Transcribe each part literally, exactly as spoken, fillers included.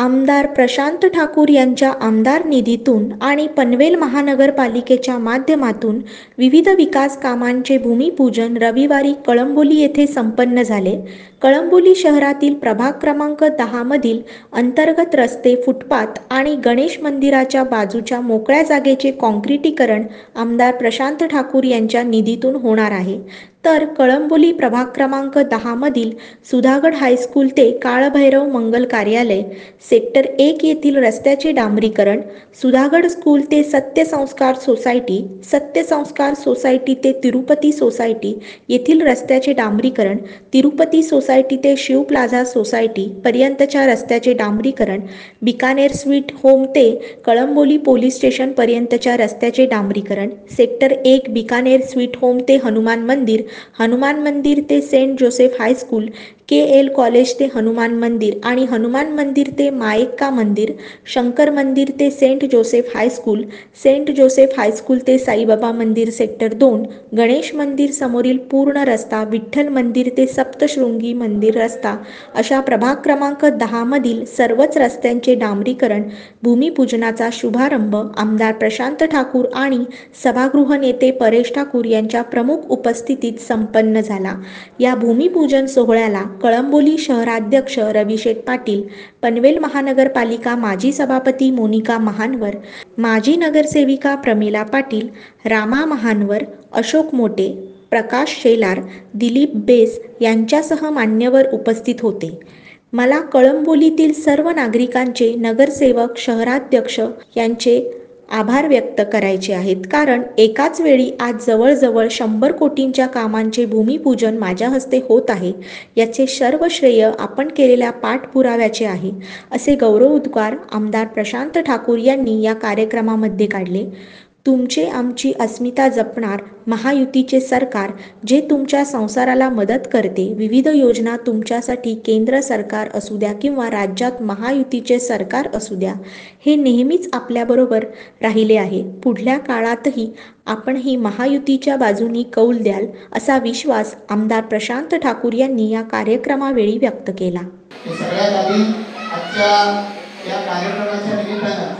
आमदार प्रशांत ठाकूर यांच्या आमदार निधीतून आणि पनवेल महानगरपालिकेच्या माध्यमातून विविध विकास कामांचे भूमिपूजन रविवारी कळंबोली येथे संपन्न झाले। कळंबोली शहरातील प्रभाग क्रमांक दहा मधील अंतर्गत रस्ते, फुटपाथ आणि गणेश मंदिराच्या बाजूच्या मोकळ्या जागेचे काँक्रिटीकरण आमदार प्रशांत ठाकूर यांच्या निधीतून होणार आहे। तर कळंबोली प्रभाग क्रमांक दहा मधील सुधागड हायस्कूल ते काळभैरव मंगल कार्यालय, सेक्टर एक येथील रस्त्याचे डांबरीकरण, सुधागड स्कूल ते सत्यसंस्कार सोसायटी, सत्यसंस्कार सोसायटी ते तिरुपती सोसायटी येथील रस्त्याचे डांबरीकरण, तिरुपती सोसायटी ते शिव प्लाझा सोसायटी पर्यंतच्या रस्त्याचे डांबरीकरण, बिकानेर स्वीट होम ते कळंबोली पोलीस स्टेशन पर्यंतच्या रस्त्याचे डांबरीकरण, सेक्टर एक बिकानेर स्वीट होम ते हनुमान मंदिर, हनुमान मंदिर ते Saint Joseph high school, K L college ते हनुमान मंदिर आणि हनुमान मंदिर ते मायक्का मंदिर, शंकर मंदिर ते Saint Joseph high school, Saint Joseph high school ते साईबाबा मंदिर सेक्टर दोन, गणेश मंदिर समोरील पूर्ण रस्ता, विठ्ठल मंदिर ते सप्तशृंगी मंदिर रस्ता अशा प्रभाग क्रमांक दहा मधील सर्वच रस्त्यांचे डांबरीकरण भूमिपूजनाचा शुभारंभ आमदार प्रशांत ठाकूर आणि सभागृह नेते परेश ठाकूर यांच्या प्रमुख उपस्थितीत संपन्न झाला। या भूमिपूजन सोहळ्याला कळंबोली शहराध्यक्ष रविशेठ पाटील, पनवेल महानगरपालिका माजी सभापती मोनिका महानवर, माजी नगरसेविका प्रमिला पाटील, रामा महानवर, अशोक मोटे, प्रकाश शेलार, दिलीप बेस यांच्यासह मान्यवर उपस्थित होते। मला कळंबोलीतील सर्व नागरिकांचे, नगरसेवक, शहराध्यक्ष यांचे आभार व्यक्त करायचे आहेत, कारण एकाच वेळी आज जवळजवळ शंभर कोटींच्या कामांचे भूमिपूजन माझ्या हस्ते होत आहे। याचे सर्व श्रेय आपण केलेल्या पाठपुराव्याचे आहे, असे गौरवोद्गार आमदार प्रशांत ठाकूर यांनी या कार्यक्रमामध्ये काढले। तुमचे आमची अस्मिता जपणार महायुतीचे सरकार, जे तुमच्या संसाराला मदत करते। विविध योजना तुमच्यासाठी केंद्र सरकार असू द्या किंवा राज्यात महायुतीचे सरकार असू द्या, हे नेहमीच आपल्याबरोबर राहिले आहे। पुढल्या काळातही आपण ही महायुतीच्या बाजूनी कौल द्याल, असा विश्वास आमदार प्रशांत ठाकूर यांनी या कार्यक्रमावेळी व्यक्त केला। सगळ्यात आधी आजच्या या कार्यक्रमाच्या निमित्तानं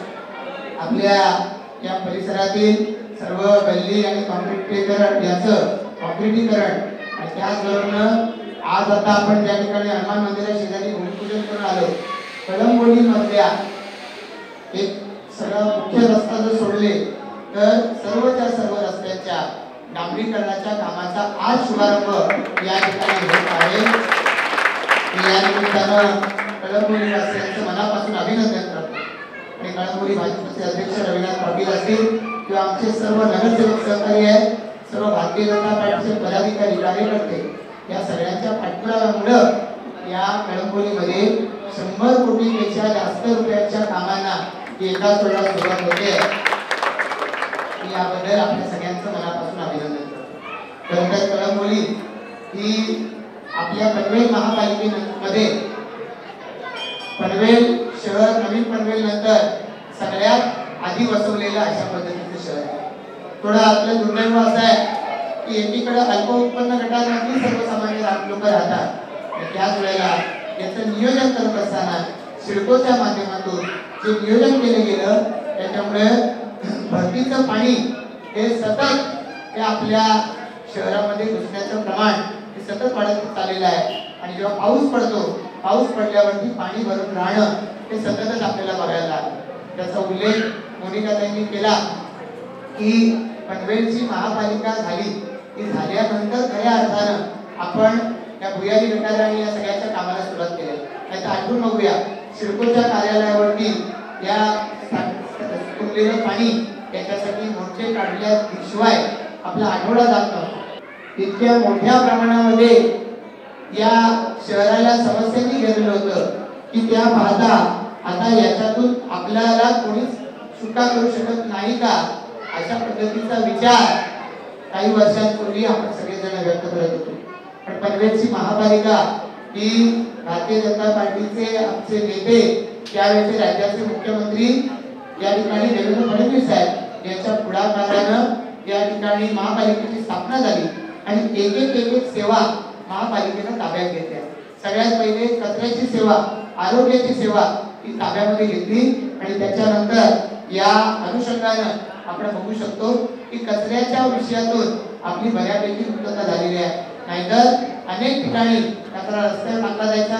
आपल्या या परिसरातील सर्व गल्ली आणि काँक्रिटीकरण याचं काँक्रिटीकरण आणि त्याचबरोबर आज आता आपण ज्या ठिकाणी हनुमान मंदिरा शेजारी भूमिपूजन करून आलो, कळंबोली मधल्या एक सगळा मुख्य रस्ता जर सोडले तर सर्वच्या सर्व रस्त्यांच्या डांबरीकरणाच्या कामाचा आज शुभारंभ या ठिकाणी होत आहे। या निमित्तानं कळंबोली वासियांचं मनापासून अभिनंदन करतो आणि कळंबोली भाजपचे अध्यक्ष रविनाथ पाटील असतील किंवा आमचे सर्व नगरसेवक सहकारी आहेत, सर्व भारतीय जनता पार्टीचे पदाधिकारी, कार्यकर्ते, या सगळ्यांच्या पाठपुराव्यामुळे या कळंबोलीमध्ये शंभर कोटीपेक्षा जास्त रुपयांच्या कामांना एकाच वेळेला सुरुवात होते। याबद्दल आपल्या सगळ्यांचं मनापासून अभिनंदन करतो। खरं तर कळंबोली ही आपल्या पनवेल महापालिकेमध्ये पनवेल शहर, नवीन पनवेल नंतर सगळ्यात आधी वसवलेलं अशा पद्धतीचं शहर आहे। थोडं आपलं दुर्दैव असं आहे की एकीकडे अल्प उत्पन्न गटांमधील सर्वसामान्य लोक राहतात आणि त्याच वेळेला याचं नियोजन करत असताना सिडकोच्या माध्यमातून जे नियोजन केलं गेलं त्याच्यामुळे भरतीचं पाणी हे सतत हे आपल्या शहरामध्ये घुसण्याचं प्रमाण हे सतत वाढत चाललेलं आहे आणि जेव्हा पाऊस पडतो, पाऊस पडल्यावरती पाणी भरून राहणं हे सततच आपल्याला बघायला लागतं। त्याचा उल्लेख मोनिकाताईंनी केला की पनवेलची महापालिका झाली की झाल्यानंतर खऱ्या अर्थानं आपण या भुयारी गटार आणि या सगळ्याच्या कामाला सुरुवात केली। त्याचं आठवून बघूया, सिडकोच्या कार्यालयावरती या कुंडलेलं पाणी याच्यासाठी मोर्चे काढल्याशिवाय आपला आठवडा जात नव्हता। इतक्या मोठ्या प्रमाणामध्ये या शहराला समस्यांनी घेरलेलं होतं की त्या पाहता आता याच्यातून आपल्याला कोणीच सुटका करू शकत नाही का, अशा पद्धतीचा विचार काही वर्षांपूर्वी आपण सगळेजण व्यक्त करत होतो। पण पनवेलची महापालिका ही भारतीय जनता पार्टीचे आमचे नेते, त्यावेळेचे राज्याचे मुख्यमंत्री या ठिकाणी देवेंद्र फडणवीस साहेब यांच्या पुढाकारानं या ठिकाणी महापालिकेची स्थापना झाली आणि एक एक एक एक सेवा महापालिकेनं ताब्यात घेतल्या। सगळ्यात पहिले कचऱ्याची सेवा, आरोग्याची सेवा ती ताब्यामध्ये घेतली आणि त्याच्यानंतर या अनुषंगानं आपण बघू शकतो की कचऱ्याच्या विषयातून आपली बऱ्यापैकी मुक्तता झालेली आहे. नाहीतर अनेक ठिकाणी कचरा रस्त्यावर टाकला जायचा,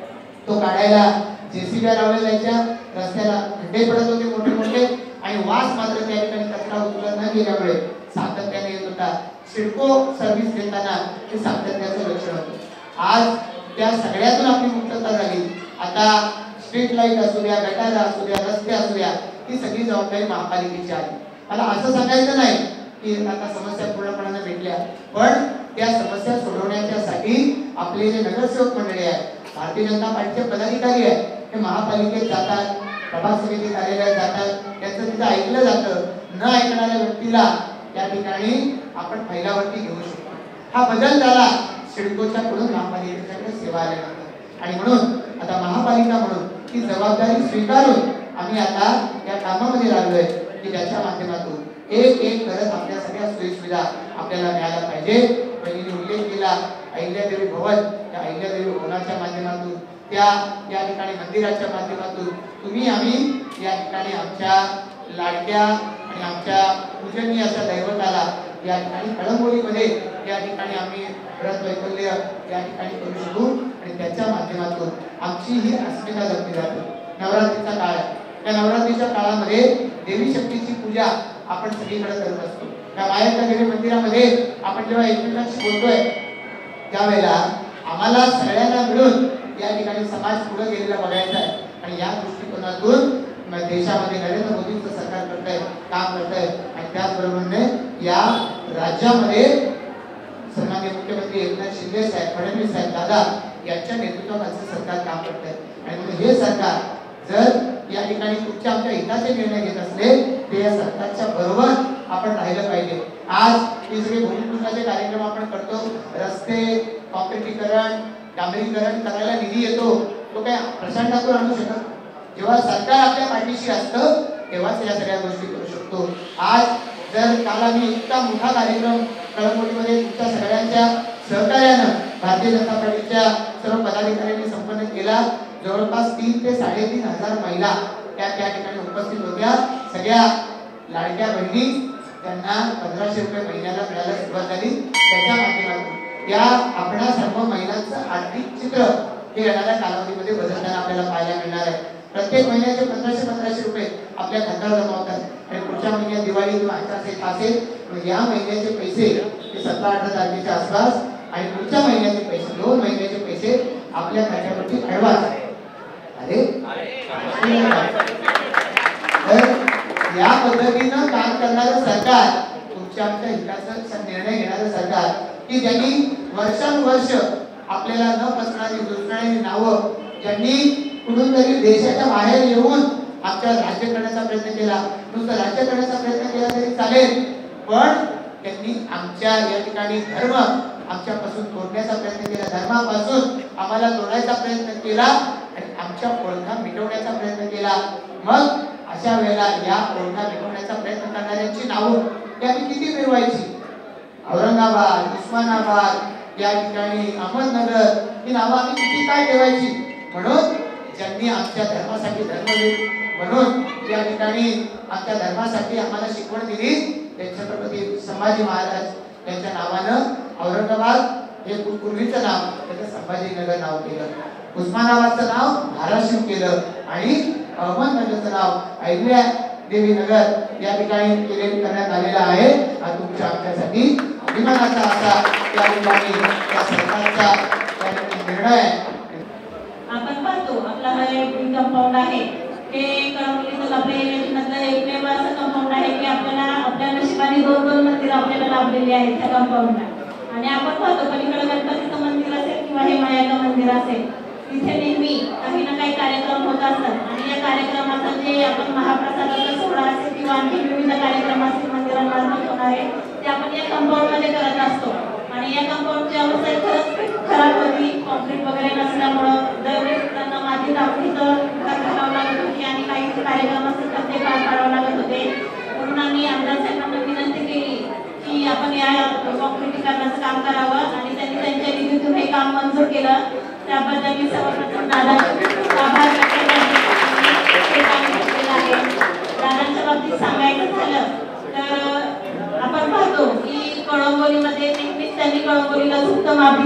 तो काढायला जेसीबी लावल्या जायच्या, रस्त्याला खड्डे पडत होते मोठे मोठे आणि वास मात्र त्या ठिकाणी कचरा उचलत न गेल्यामुळे सातत्याने येत होता. सिडको सर्व्हिस देताना हे सातत्याचं लक्षण होतं. आज त्या सगळ्यातून आपली मुक्तता झाली. आता स्ट्रीट लाईट असू द्या, गटार असू द्या, रस्ते असू द्या, ही सगळी जबाबदारी महापालिकेची आहे. मला असं सांगायचं नाही की आता समस्या पूर्णपणे भेटल्या, पण त्या समस्या सोडवण्यासाठी आपले जे नगरसेवक मंडळी आहेत, भारतीय जनता पार्टीचे पदाधिकारी आहेत, ते महापालिकेत जातात, प्रभाग समिती कार्यालयात जातात, त्यांचं तिथं ऐकलं जातं. न ऐकणाऱ्या व्यक्तीला त्या ठिकाणी आपण पहिल्यावरती घेऊ शकतो. हा बदल झाला सिडकोच्या कडून महापालिकेच्याकडे सेवा आल्यानंतर. आणि म्हणून आता महापालिका म्हणून ही जबाबदारी स्वीकारून आम्ही आता या कामामध्ये लागलोय की त्याच्या माध्यमातून एक एक करत आपल्या सगळ्या सोयी सुविधा आपल्याला मिळायला पाहिजे. पहिली उल्लेख केला अहिल्यादेवी भवन, त्या अहिल्यादेवी भवनाच्या माध्यमातून, त्या या ठिकाणी मंदिराच्या माध्यमातून तुम्ही आम्ही या ठिकाणी आमच्या लाडक्या आणि आमच्या पूजनीय अशा दैवताला या ठिकाणी कळंबोलीमध्ये या ठिकाणी आम्ही व्रत वैकल्य या ठिकाणी करू शकू आणि त्याच्या माध्यमातून आमची ही अस्मिता जपली जाते. नवरात्रीचा काळ आहे, त्या नवरात्रीच्या काळामध्ये देवी शक्तीची पूजा आपण सगळीकडे करत असतो. त्या मायाच्या देवी मंदिरामध्ये आपण जेव्हा एकमेकांशी बोलतोय त्यावेळेला आम्हाला सगळ्यांना मिळून या ठिकाणी समाज पुढे गेलेला बघायचा आहे. आणि या दृष्टिकोनातून देशामध्ये नरेंद्र मोदींचं सरकार करतंय, काम करतंय आणि त्याचबरोबरने या राज्यामध्ये सन्माननीय मुख्यमंत्री एकनाथ शिंदे साहेब, फडणवीस साहेब दादा यांच्या नेतृत्वाखालचं सरकार काम करतंय. आणि म्हणून हे सरकार जर या ठिकाणी तुमच्या आमच्या हिताचे निर्णय घेत असले तर या सरकारच्या बरोबर आपण राहिलं पाहिजे. आज हे सगळे भूमिपूजनाचे कार्यक्रम आपण करतो, रस्ते काँक्रिटीकरण डांबरीकरण करायला निधी येतो, तो काय प्रशांत ठाकूर आणू शकत? जेव्हा सरकार आपल्या पाठीशी असतं तेव्हाच या सगळ्या गोष्टी करू शकतो. आज जर काल आम्ही इतका मोठा कार्यक्रम कळंबोलीमध्ये तुमच्या सगळ्यांच्या सहकार्यानं भारतीय जनता पार्टीच्या सर्व पदाधिकाऱ्यांनी संपन्न केला. जवळपास तीन ते साडेतीन हजार महिला त्या त्या ठिकाणी उपस्थित होत्या. सगळ्या लाडक्या बहिणी त्यांना पंधराशे रुपये महिन्याला मिळायला सुरुवात झाली. त्याच्या माध्यमातून या आपणा सर्व महिलांचं आर्थिक चित्र हे येणाऱ्या कालावधीमध्ये बदलताना आपल्याला पाहायला मिळणार आहे. प्रत्येक महिन्याचे पंधराशे पंधराशे रुपये आपल्या खात्यावर जमा होतात आणि पुढच्या महिन्यात दिवाळी किंवा असेल असेल या महिन्याचे पैसे हे सतरा अठरा तारखेच्या आसपास आणि पुढच्या महिन्याचे पैसे दोन महिन्याचे पैसे आपल्या खात्यावरती ऍडव्हान्स. अरे या पद्धतीनं काम करणारं सरकार, तुमच्या आमच्या हिताचा निर्णय घेणारं सरकार की ज्यांनी वर्षानुवर्ष आपल्याला न पसणारी दुसऱ्याची नावं, ज्यांनी कुठून तरी देशाच्या बाहेर येऊन आमच्या राज्य करण्याचा प्रयत्न केला, नुसतं राज्य करण्याचा प्रयत्न केला तरी चालेल, पण त्यांनी आमच्या या ठिकाणी धर्म आमच्यापासून तोडण्याचा प्रयत्न केला, धर्मापासून आम्हाला तोडायचा प्रयत्न केला आणि आमच्या ओळखा मिटवण्याचा प्रयत्न केला. मग अशा वेळेला या ओळखा मिटवण्याचा प्रयत्न करणाऱ्यांची नावं ती आम्ही किती मिरवायची? औरंगाबाद, उस्मानाबाद या ठिकाणी अहमदनगर ही नावं आम्ही किती काय ठेवायची? म्हणून ज्यांनी आमच्या धर्मासाठी धर्मवीर म्हणून या ठिकाणी आमच्या धर्मासाठी आम्हाला शिकवण दिली ते छत्रपती संभाजी महाराज यांच्या नावानं औरंगाबाद हे पूर्वीचं नाव त्याचं संभाजीनगर नाव केलं, उस्मानाबादचं नाव धाराशिव केलं आणि अहमदनगरचं नाव अहिल्या देवी नगर या ठिकाणी केले करण्यात आलेलं आहे. हा तुमच्या आमच्यासाठी अभिमानाचा असा या ठिकाणी या सरकारचा निर्णय. आपण पाहतो आपला हा एक कंपाऊंड आहे, हे कळंबोलीतच आपल्या एरियातलं एकमेव असं कंपाऊंड आहे की आपल्याला आपल्या नशिबाने दोन दोन मंदिर आपल्याला लाभलेली आहेत त्या कंपाऊंडला. आणि आपण पाहतो पलीकडे गणपतीचं मंदिर असेल किंवा हे मायाचं मंदिर असेल, तिथे नेहमी काही ना काही कार्यक्रम होत असतात आणि या कार्यक्रमाचं जे आपण महाप्रसादाचा सोहळा असेल किंवा आणखी विविध कार्यक्रम असतील मंदिरांमार्फत होणारे ते आपण या कंपाऊंडमध्ये करत असतो. आणि या कंपाऊंडची अवस्था खरंच खराब होती, कॉन्क्रीट वगैरे नसल्यामुळं दरवेळेस त्यांना माती टाकून इथं घालावं लागत होती आणि काही कार्यक्रम असतील तर ते पार पाडावं लागत होते. म्हणून आम्ही आमदार साहेबांना विनंती केली की आपण या कॉन्क्रिटीकरणाचं काम करावं आणि त्यांनी त्यांच्या निधीतून हे काम मंजूर केलं. त्याबद्दल मी सर्वप्रथम दादाचे आभार व्यक्त करते.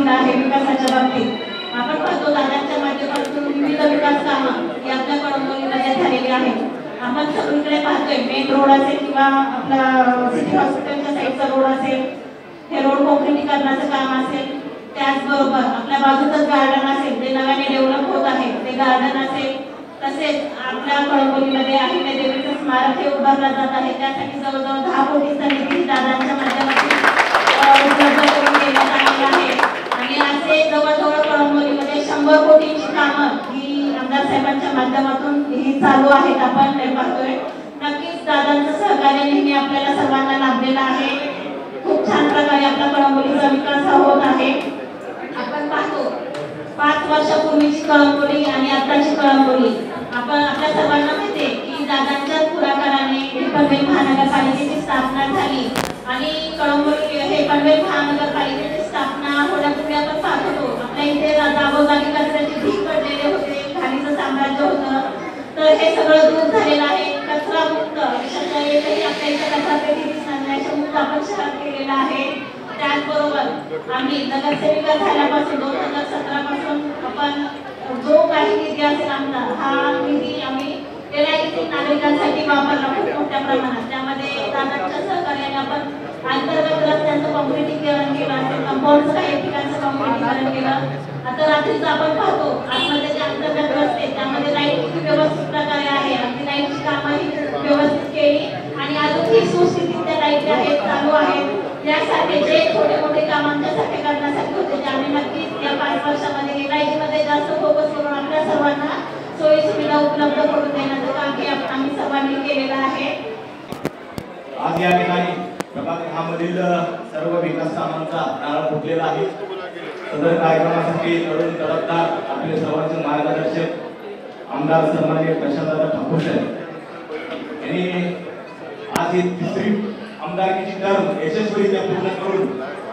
दिला आहे विकासाच्या बाबतीत। आपण पाहतो दादांच्या माध्यमातून विविध विकास कामं ही आपल्या कळंबोलीमध्ये झालेली आहेत। आपण सगळीकडे पाहतोय, मेन रोड असेल किंवा आपला सिटी हॉस्पिटलच्या साईडचा रोड असेल, हे रोड कॉन्क्रिटीकरणाचं काम असेल, त्याचबरोबर आपल्या बाजूचंच गार्डन असेल ते नव्याने डेव्हलप होत आहे, ते गार्डन असेल, तसेच आपल्या कळंबोलीमध्ये अहिल्या देवीचं स्मारक हे उभारलं जात आहे, त्यासाठी जवळजवळ दहा कोटीचा निधी दादांच्या माध्यमातून उपलब्ध करून देण्यात आलेला आहे। आणि असे जवळजवळ कळंबोलीमध्ये शंभर कोटींची कामं ही आमदार साहेबांच्या माध्यमातून ही चालू आहेत, आपण ते पाहतोय। नक्कीच दादांचं सहकार्य नेहमी आपल्याला सर्वांना लाभलेलं आहे। खूप छान प्रकारे आपला कळंबोलीचा विकास होत आहे। आपण पाहतो पाच वर्षापूर्वीची कळंबोली आणि आताची कळंबोली, आपण आपल्या सर्वांना माहिती आहे की दादांच्याच पुढाकाराने पनवेल महानगरपालिकेची स्थापना झाली आणि कळंबोली हे पनवेल महानगरपालिकेची स्थापना होण्यापूर्वी आपण पाहत होतो आपल्या इथे जागोजागी कचऱ्याचे ढीग पडलेले होते, घाणीचं साम्राज्य होतं, तर हे सगळं दूर झालेलं आहे। कचरा मुक्त देशाच्या एकही आपल्या इथे कचरा पेटी दिसणार नाही अशा मुक्त आपण शहर केलेलं आहे। त्याचबरोबर आम्ही नगरसेविका झाल्यापासून दोन हजार सतरा पासून आपण जो काही निधी असेल आमचा हा निधी आम्ही येणाऱ्या नागरिकांसाठी वापरला खूप मोठ्या प्रमाणात। त्यामध्ये दादांच्या सहकार्याने आपण अंतर्गत रस्त्यांचं कॉन्क्रिटीकरण केलं असेल, कंपाऊंडचं काही ठिकाणचं कॉन्क्रिटीकरण केलं। आता रात्रीचं आपण पाहतो आतमध्ये जे अंतर्गत रस्ते त्यामध्ये लाईट व्यवस्थित प्रकारे आहे, अगदी लाईटची कामंही व्यवस्थित केली आणि अजूनही सुस्थितीत त्या लाईट आहेत, चालू आहेत। यासारखे जे छोटे मोठे काम आमच्यासाठी करण्यासाठी होते ते आम्ही नक्कीच या पाच वर्षामध्ये लाईटमध्ये जास्त फोकस करून आपल्या सर्वांना सोयी सुविधा उपलब्ध करून देण्याचं काम हे आम्ही सर्वांनी केलेलं आहे। आज या ठिकाणी प्रभाग मधील सर्व विकास कामांचा नारळ फुटलेला आहे। सदर कार्यक्रमासाठी तरुण तडफदार आपले सर्वांचे मार्गदर्शक आमदार सन्माननीय प्रशांतदादा ठाकूर साहेब यांनी आज ही तिसरी आमदारकीची टर्म यशस्वीरित्या पूर्ण करून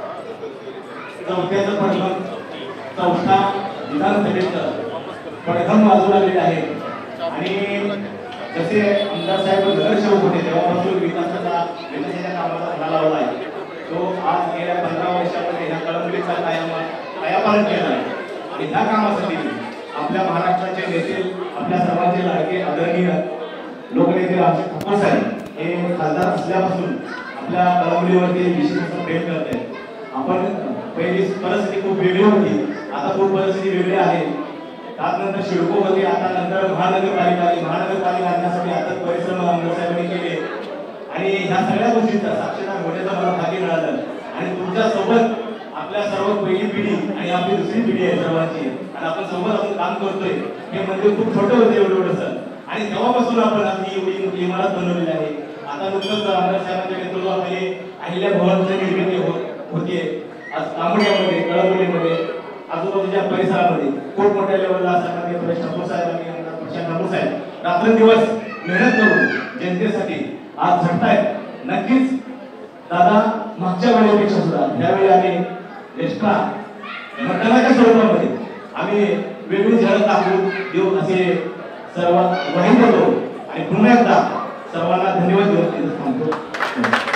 चौथ्याचं पडलं चौथा विधानसभेचं पडघम बाजू लागलेले आहे। आणि जसे आमदार साहेब नगरसेवक होते तेव्हापासून विकासाचा विकासाच्या कामाला धडा लावला आहे, तो आज गेल्या पंधरा वर्षामध्ये ह्या कळंबोलीचा कायापालट केला आहे। आणि ह्या कामासाठी आपल्या महाराष्ट्राचे नेते, आपल्या सर्वांचे लाडके आदरणीय लोकनेते रामजी ठाकूर साहेब हे खासदार असल्यापासून आपल्या कळंबोलीवरती विशेष प्रेम करत आहेत। आपण पहिली परिस्थिती खूप वेगळी होती, आता खूप परिस्थिती वेगळी आहे। त्यानंतर शिडको होते, आता नंतर महानगरपालिका आली, महानगरपालिका आणण्यासाठी आता परिश्रम आमदार साहेबांनी केले आणि ह्या सगळ्या गोष्टींचा साक्षीदार होण्याचं मला भाग्य मिळालं। आणि तुमच्या सोबत आपल्या सर्व पहिली पिढी आणि आपली दुसरी पिढी आहे सर्वांची, आणि आपण सोबत आपण काम करतोय। हे मंदिर खूप छोटं होतं एवढं एवढंसं, आणि तेव्हापासून आपण आपली एवढी मोठी इमारत बनवलेली आहे। आता नुकतंच आमदार साहेबांच्या नेतृत्वाखाली अहिल्या भवनची निर्मिती होते आज तांबड्यामध्ये, कळंबोलीमध्ये, आजूबाजूच्या परिसरामध्ये खूप मोठ्या लेवलला असताना प्रशांत ठाकूर साहेब आणि प्रशांत ठाकूर साहेब रात्रंदिवस मेहनत करून जनतेसाठी आज झटतायत। नक्कीच दादा मागच्या वेळेपेक्षा सुद्धा यावेळी आम्ही एक्स्ट्रा मतदानाच्या स्वरूपामध्ये आम्ही वेगळी झलक दाखवून देऊ असे सर्व वही देतो आणि पुन्हा एकदा सर्वांना धन्यवाद देऊन थांबतो।